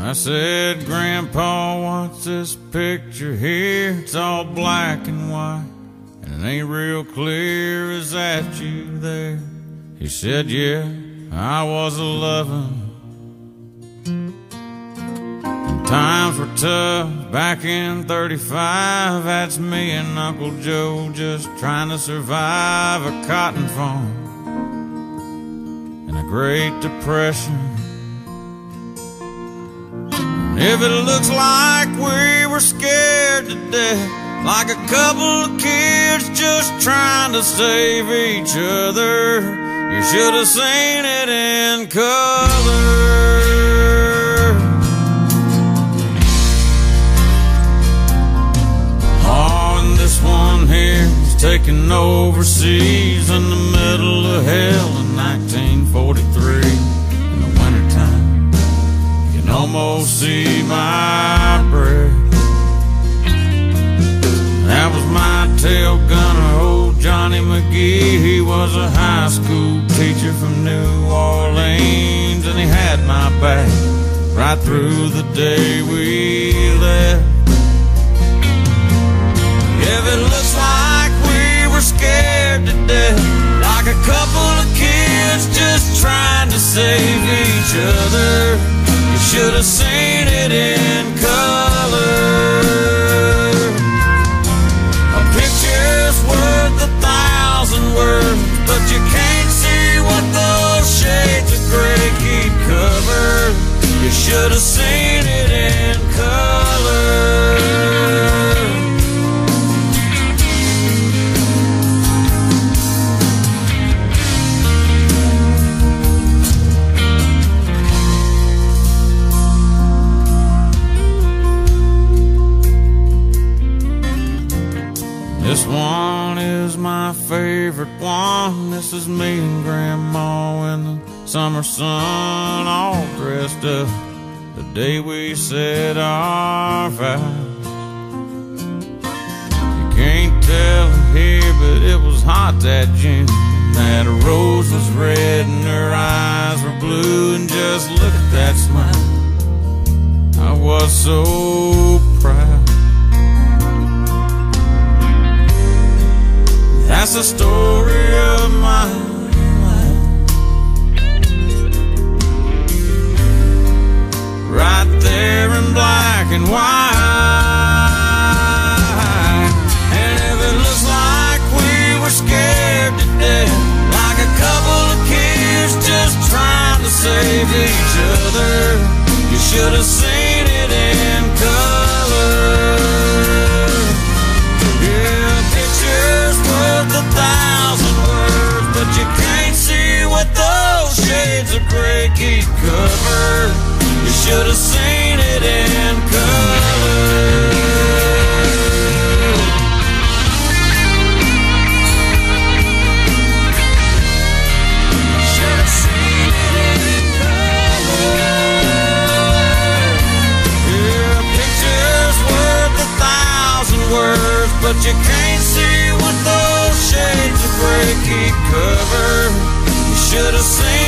I said, Grandpa, what's this picture here? It's all black and white, and it ain't real clear. Is that you there? He said, yeah, I was 11. And times were tough back in 35. That's me and Uncle Joe just trying to survive a cotton farm and a Great Depression. If it looks like we were scared to death, like a couple of kids just trying to save each other, you should have seen it in color. Oh, and this one here was taken overseas in the middle of hell in 1943. In the wintertime, almost see my breath. That was my tail gunner, old Johnny McGee. He was a high school teacher from New Orleans, and he had my back right through the day we left. If it looks like we were scared to death, like a couple of kids just trying to save each other, you should have seen it in color. A picture's worth 1,000 words, but you can't see what those shades of gray keep covered. You should have seen it in color. This one is my favorite one. This is me and Grandma in the summer sun, all dressed up the day we said our vows. You can't tell it here, but it was hot that June. That rose was red and her eyes were blue, and just look at that smile. I was so proud. That's the story of my life, right there in black and white. And if it looks like we were scared to death, like a couple of kids just trying to save each other, you should have seen it in color. Worth 1,000 words, but you can't see what those shades of gray keep covered. You should have seen it in color. Should have seen it in color. Yeah, a picture's worth 1,000 words, but you can't see what those shades of gray keep covered. You should have seen